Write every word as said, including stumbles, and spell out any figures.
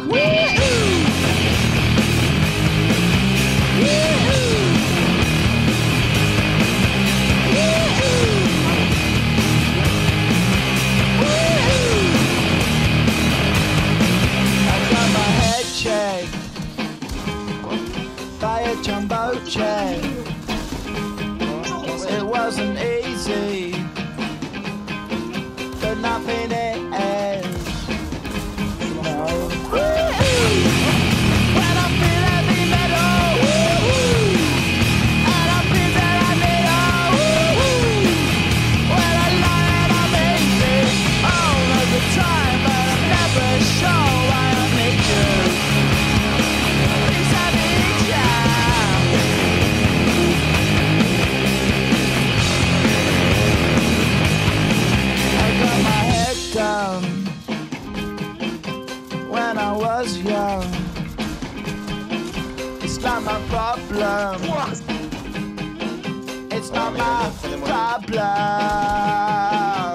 By a jumbo jet. It wasn't easy, but nothing is. No. When I feel heavy metal, and I feel that I need a when I lie and I'm easy all of the time, but I'm never sure why I need you. When I was young, it's not my problem. It's not my problem.